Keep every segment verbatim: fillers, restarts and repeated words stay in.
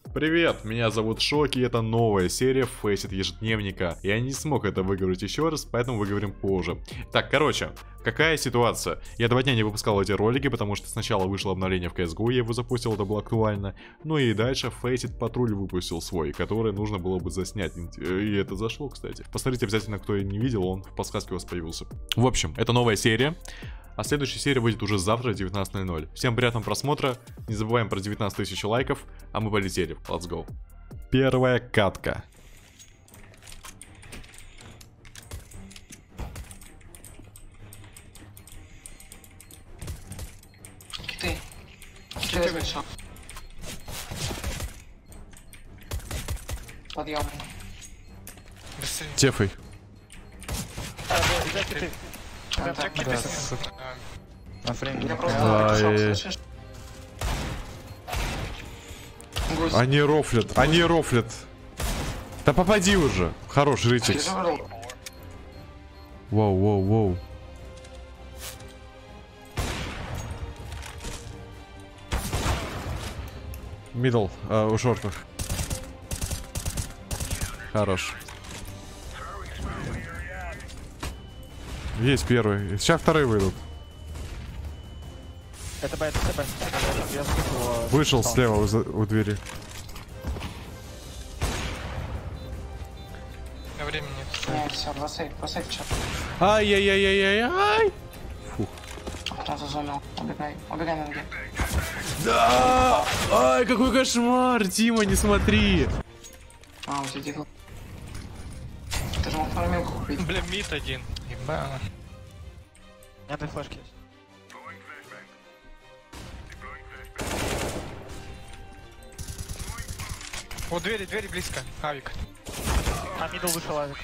Привет, меня зовут Шоки, это новая серия Faceit ежедневника. Я не смог это выговорить еще раз, поэтому выговорим позже. Так, короче, какая ситуация? Я два дня не выпускал эти ролики, потому что сначала вышло обновление в си эс го, я его запустил, это было актуально. Ну и дальше Faceit Патруль выпустил свой, который нужно было бы заснять. И это зашло, кстати. Посмотрите обязательно, кто не видел, он в подсказке у вас появился. В общем, это новая серия. А следующая серия выйдет уже завтра в девятнадцать ноль ноль. Всем приятного просмотра. Не забываем про девятнадцать тысяч лайков. А мы полетели. Let's go. Первая катка. Ты. Ты вышел. Подъем. Тефой. Я Ай. просто Они рофлят, они рофлят. Да попади уже. Хорош, Ритикс. Воу, воу, воу. Мидл, а, у шортах. Хорош. Есть первый. Сейчас вторые выйдут. Это Б, это Б. Вышел слева у, у двери. На времени нет. не, все, два сейф, два сейф, чё. Ай-яй-яй-яй-яй. Фух. Кто зазумил? Убегай, убегай на ноги. Да! Ай, какой кошмар! Дима, не смотри! А, у тебя дигл. Ты же мог фармилку купить. Бля, мид один. Ебано. У меня две флешки есть. Вот двери, двери близко. Авик. А, мидл вышел авик.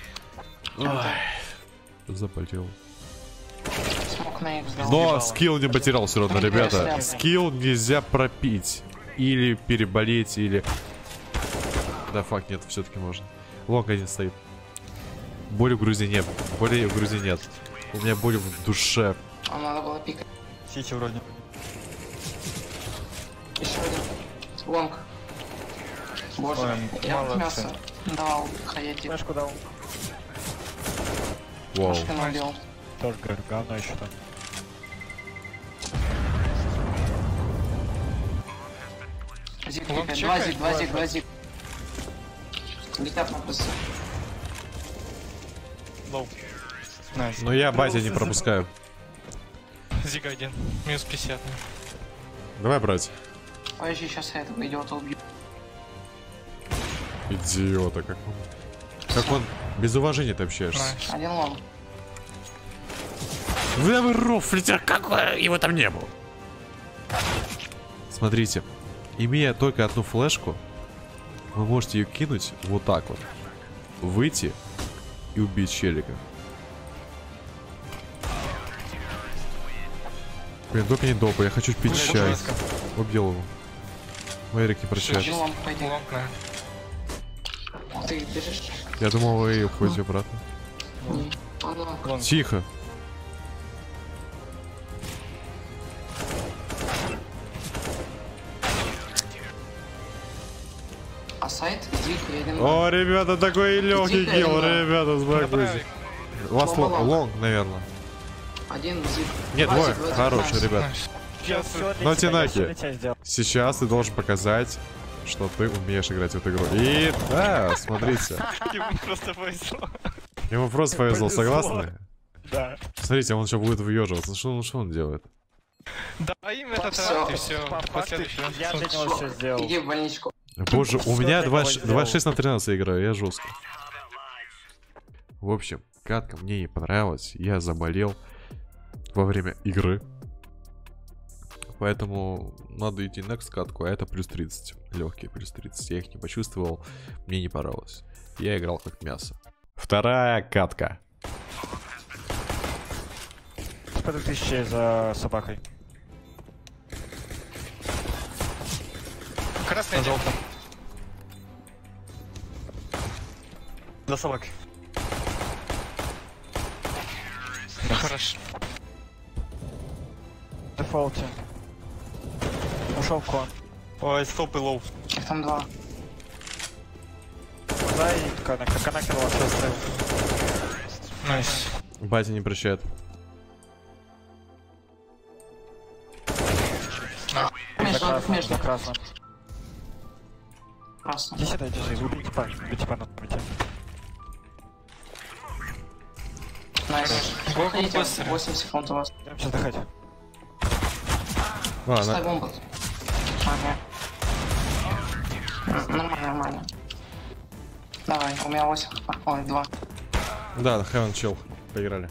Запотел. Смог на их сдал. Но скилл не потерял все равно, ребята. Скилл нельзя пропить. Или переболеть, или... Да, факт, нет, все-таки можно. Лонг один стоит. Боли в груди нет. Боли в груди нет. У меня боль в душе. А надо было пикать. Сити вроде. Еще один. Лонг. Боже, Ой, я молодцы. мясо давал, хаяти. Флешку дал. Вау. Машину убил. Тоже говорю, говно еще там. Зиг, Лонг пикает. Два чекает, зиг, два два зиг, два зиг. Летят на просто. Лоу. Найс. Но я базе не пропускаю. Зига один. Минус пятьдесят. Давай, брать. Подожди, сейчас я этого идиота убью. Идиота, как он. Как он без уважения ты общаешься. Найс. Один лонг. Вы вы рофлите, как его там не было. Смотрите, имея только одну флешку, вы можете ее кинуть вот так вот, выйти и убить челика. Блин, только не допа, я хочу пить Блин, чай. жестко. Убил его. Эрик не прощает. Один лонг, пойди. Лонг, наверное. Ты бежишь? Я думал, вы уходите обратно. Не. Ладно. Тихо. А сайт, зиг, я один. О, ребята, такой легкий Тихо, килл, Эмма. ребята, Добавик. сбракуйте. Ласт лонг, лонг, наверное. Один зиг. Нет, Два двое. зиг, два зиг, Хороший, найс. ребят. Найс. Сейчас все Но для тебя, я Тинаки. всё для тебя сделал. Сейчас ты должен показать, что ты умеешь играть в эту игру. И да, смотрите. Ему просто повезло. Ему просто повезло, Повезло. согласны? Да. Смотрите, он еще будет въеживаться. Что, он- что он делает? Да, им этот Всё. раунд и все. По факту, Последующий раунд. я для него все сделал. Иди в больничку. Боже, у Всё меня для двадцать него сделал. шесть на тринадцать играю, я жестко. В общем, катка мне не понравилась. Я заболел во время игры. Поэтому надо идти next катку, а это плюс тридцать. Легкие плюс тридцать. Я их не почувствовал, мне не понравилось. Я играл как мясо. Вторая катка. По две тысячи за собакой. Красный один. За собакой. Хорошо. Дефолте. Ушел в клан. Ой, стоп и лоу. Их там два. Туда и коннектор. Коннектор вообще оставил. Найс. Батя не прощает. За Между, красным, между. за красным. Красно. Иди сюда, иди сюда. Убей типа, убей типа на пути. Найс. Го-го Ходите, быстро. восемь секунд у вас. Идем сейчас отдыхать. А, Ставь на... бомбу. Ага. М, Нормально, нормально. Давай, у меня восемь. хп. Ой, два. Да, Heaven чел. Поиграли.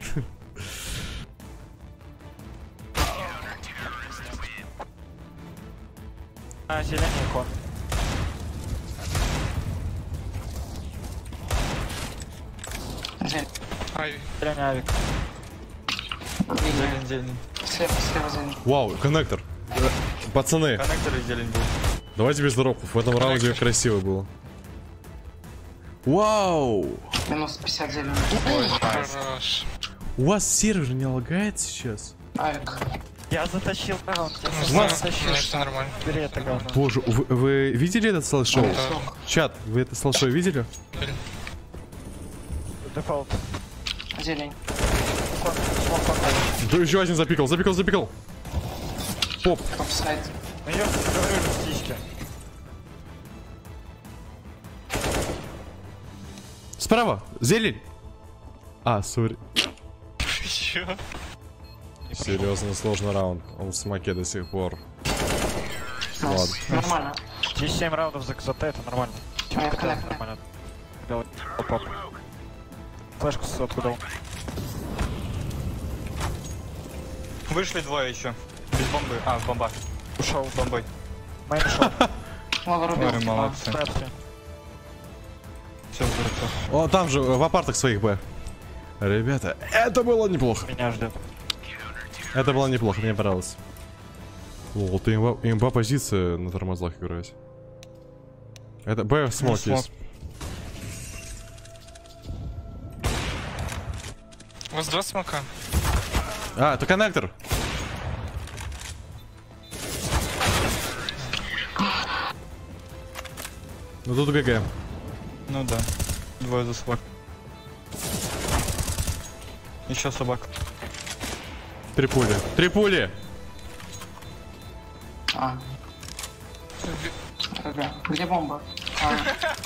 А, зеленый кон. Зелень. Ай, Зеленый авик. Зелень. зелень. Слева, слева зелень. Вау, коннектор. Э, Пацаны, Коннектор и зелень был. давайте без дропов. В этом раунде красиво было. Вау! Минус пятьдесят зелень. хорош. У вас сервер не лагает сейчас? Авик. Я затащил раунд. Я Не сам знаю, затащил. мне что нормально. Бери это говно. Боже, вы, вы видели этот слайд-шоу? Да. Чат, вы это слайд-шоу видели? Дефолт. Зелень. Кон. Смог кон. Да еще один запикал, запикал, запикал. Поп. Топ-сайд. Ну я говорю же птички. Справа, зелень. А, сори. Чё? Серьезно, сложный раунд. Он в смоке до сих пор. Найс. Нормально. Здесь семь раундов за, за Т, это нормально. У меня Это коннектор. нормально. Белый поп. Флешку с откуда он? Вышли двое еще. Без бомбы. А, бомба. Ушел. Бомбой. Майн ушел. Лава рубил. Ой, молодцы. Трапси. Все, взрывцов. О, там же, в апартах своих Б. Ребята, это было неплохо. Меня ждет. Это было неплохо, мне понравилось. О, ты имба, имба позиция на тормозах играть. Это Б смог смог. есть. У вас два смока. А, это коннектор. Ну тут ГГ. Ну да. Двое за собак. Еще собак. Три пули. Три пули! А. Ага. Где бомба? А.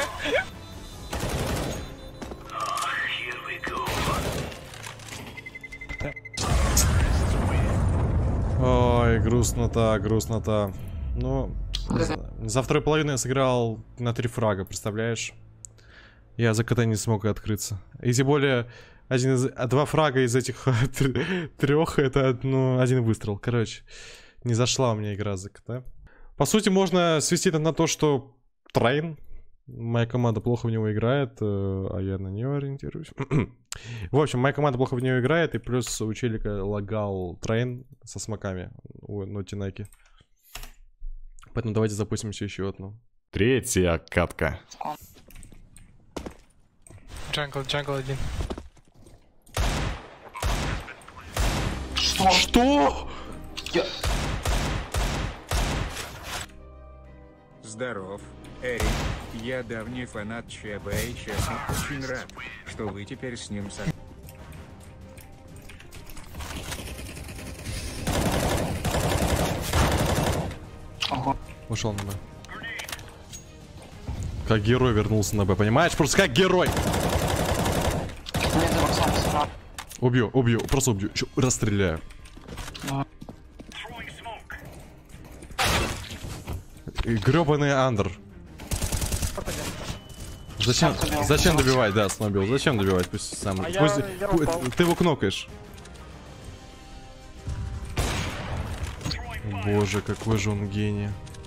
Ой, грустно-то, грустно-то. Ну, не знаю. За второй половину я сыграл на три фрага, представляешь? Я за КТ не смог открыться. И тем более, один из, а два фрага из этих трех, это ну, один выстрел. Короче, не зашла у меня игра за КТ. По сути, можно свести это на то, что Трейн, моя команда плохо в него играет, а я на нее ориентируюсь. В общем, моя команда плохо в нее играет, и плюс у челика лагал Трейн со смоками у Нотинаки. Поэтому давайте запустимся еще одну. Третья катка. Джангл, джангл один. Что? Что? Я... Здоров, Эрик. Я давний фанат ЧБ и честно очень рад, что вы теперь с ним со... Ого. Ушел на Б. Как герой вернулся на Б, понимаешь? Просто как герой! Мне это Максим сыграл. Убью, убью, просто убью. Еще расстреляю. Ну. И гребаный андер. Зачем, Сам добил. зачем добивать, да, снобил? Зачем добивать? Пусть сам. А я- Пусть, я пу- упал. ты его кнокаешь. Боже, какой же он гений.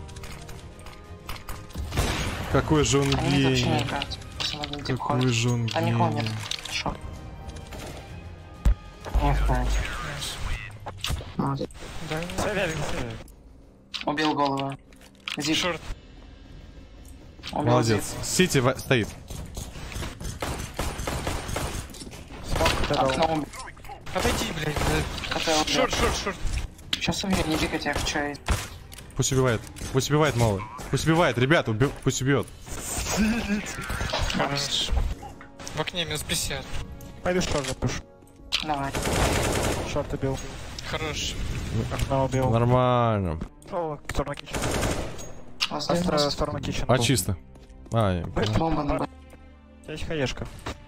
Какой же он Они вообще не гений. играют. Сегодня типа Какой ходят. же он Они ходят. гений. Шо? Не вправо. Молодец. Да, Северин, северин. Убил голову. Зип. шорт. Убил Молодец. зип. Сити в- стоит. Смог ты дал. Окно убил. Отойди, блядь. КТ убил. Шорт, шорт, шорт. Сейчас убью, не пикайте, я хочу. и- Пусть убивает. Пусть убивает, малый. Пусть убивает, ребята, уби- пусть убьет. Хорош. В окне минус пятьдесят. Пойду шорт запушу. Давай. Шорт убил. Хорош. Окно убил. Нормально. О, сторону кичен. Возле Остро нас. сторону кичен. А чисто. А, я понял. Бомба на Б. Есть хаешка.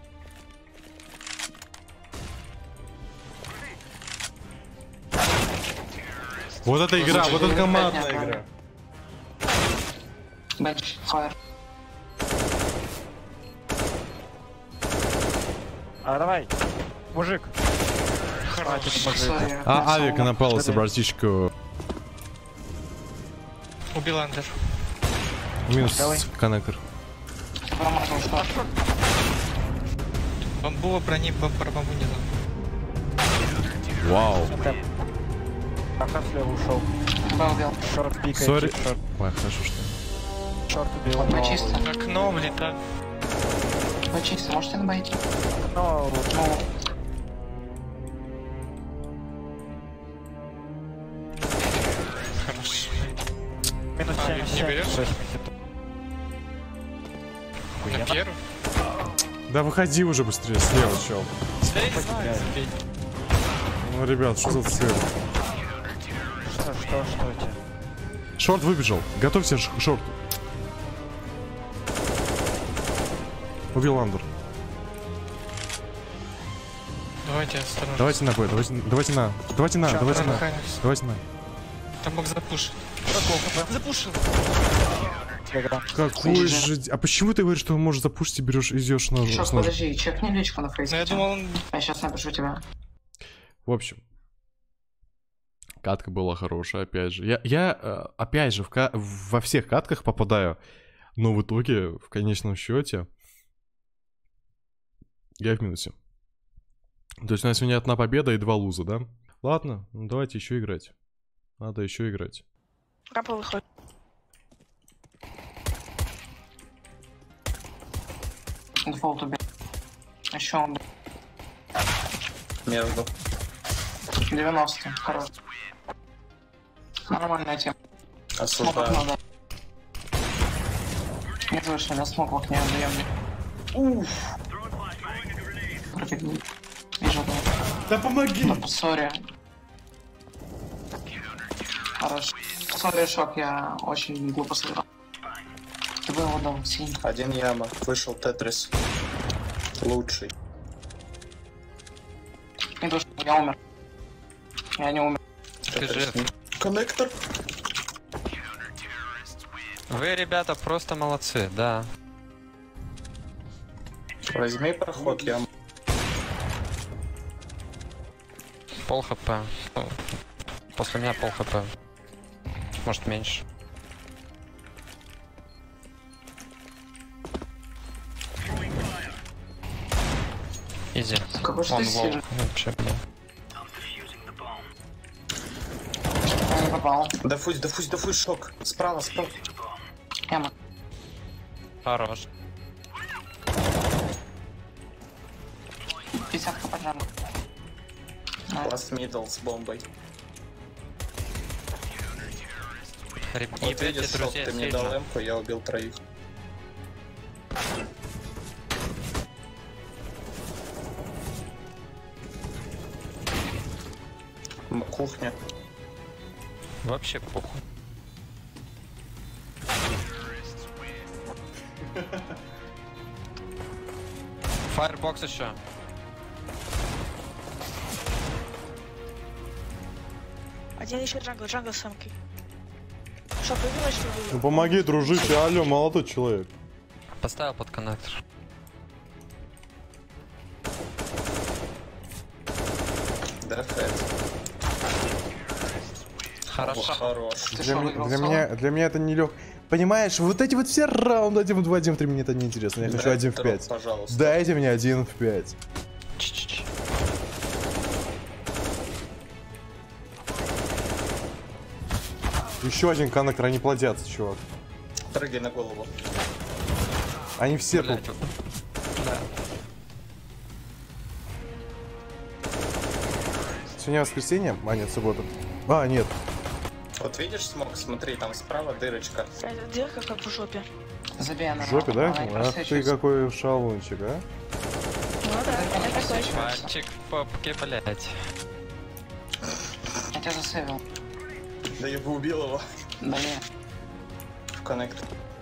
Вот эта игра, вот эта командная игра. Бенч. Фаер. А, давай. Мужик. Хватит, мужик. Сори. А, авик напался, братишку. Убил Андер. Минус Давай. коннектор. Промазал шорт. Бамбу брони бампар бамбу не дал. Вау. Тэп. Аха слева ушел. Б убил. Шорт пикает. Сори. Шорт. Ой, хорошо, что. Шорт убил. Б чисто. Окно влетает. Б чисто. Можете на Б идти? Но Ну, Хорош. минус А, не берешь? семьдесят. На первый. Да выходи уже быстрее, слева, чел. Ну, ребят, что за цирк? Что, что, что у тебя? Шорт выбежал. Готовься к шорту. Убил Андер. Давайте осторожно. Давайте на Б, давайте, давайте на. Давайте на, Чё, давайте на. Нахаемся. Давайте на. Там мог запушить. Запушил. Игра. Какой же... А почему ты говоришь, что он может запушить и берешь, идешь на... шок, с ножа? подожди, чекни личку на Но фейсбуке. я думал, он... Я сейчас напишу тебя. В общем. Катка была хорошая, опять же. Я, я э, опять же, в ка- во всех катках попадаю. Но в итоге, в конечном счете, я в минусе. То есть у нас сегодня одна победа и два луза, да? Ладно, ну давайте еще играть. Надо еще играть. Рапа выходит. Дефолт убил. Еще он. Между. девяносто. Хорош. Нормальная тема. Смог Осуждаю. окно, да. Не вышли, я смог в окне, отдаем мне. Уф. Пробегни. Вижу, да. Да помоги! Да, сори. Хорош. Сори, шок, я очень глупо сыграл. Ты бы его дал синий. Один яма. Вышел Тетрис. Лучший. Не душ, я умер. Я не умер. Ты жив. Коннектор. Вы, ребята, просто молодцы, да. Возьми проход, яму. Пол хп. Ну, после меня пол хп. Может меньше. Изи. Какой же Он ты волк. сильный. Вообще, блин. Я не попал. Дофусь, дофусь, дофусь, шок. Справа, справа. Яма. Хорош. Пятьдесятка поджала. Ласт мидл с бомбой. Реб- Вот Ебите, видишь, шок, друзья, ты мне дал сильно. эмку, я убил троих. М, Кухня. Вообще похуй. Фаербокс еще. Один еще джангл, джангл с самки. Что, появилось, что ли? Ну помоги, дружище, алло, молодой человек. Поставил под коннектор. Да, Фэд. Хорошо. Хорош. Ты Для, что, м- выиграл для соло? меня, для меня это не лег. Понимаешь, вот эти вот все раунды один в два, один в три, мне это не интересно. Я хочу Дай один в дроп, пять. пожалуйста. Дайте мне один в пять. Ч-ч-ч. Еще один коннектор, они плодятся, чувак. Прыгай на голову. Они все тут. Блядь. Да. Сегодня воскресенье? А, нет, суббота. А, нет. Вот видишь смог? Смотри, там справа дырочка. Эта дырка как в жопе. Забей на В жопе, да? она Ах ты просвечивается. какой шалунчик, а? Ну да, это просвечивается. Мальчик в попке, блять. Я тебя засейвил. Да я бы убил его. Да не. В коннект.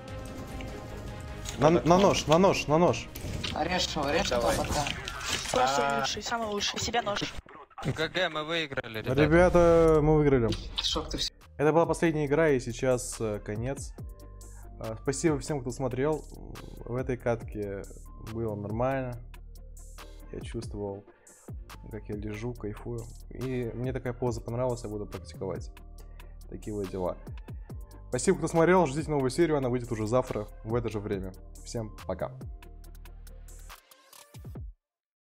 На, на нож, на нож, на нож. Режь его, режь его Давай. пока. Просто лучший, самый лучший. Себя нож. ГГ, мы выиграли, ребята. Ребята, мы выиграли. Шок ты все. Это была последняя игра, и сейчас э, конец. Э, спасибо всем, кто смотрел. В этой катке было нормально. Я чувствовал, как я лежу, кайфую. И мне такая поза понравилась, я буду практиковать. Такие вот дела. Спасибо, кто смотрел. Ждите новую серию, она выйдет уже завтра в это же время. Всем пока.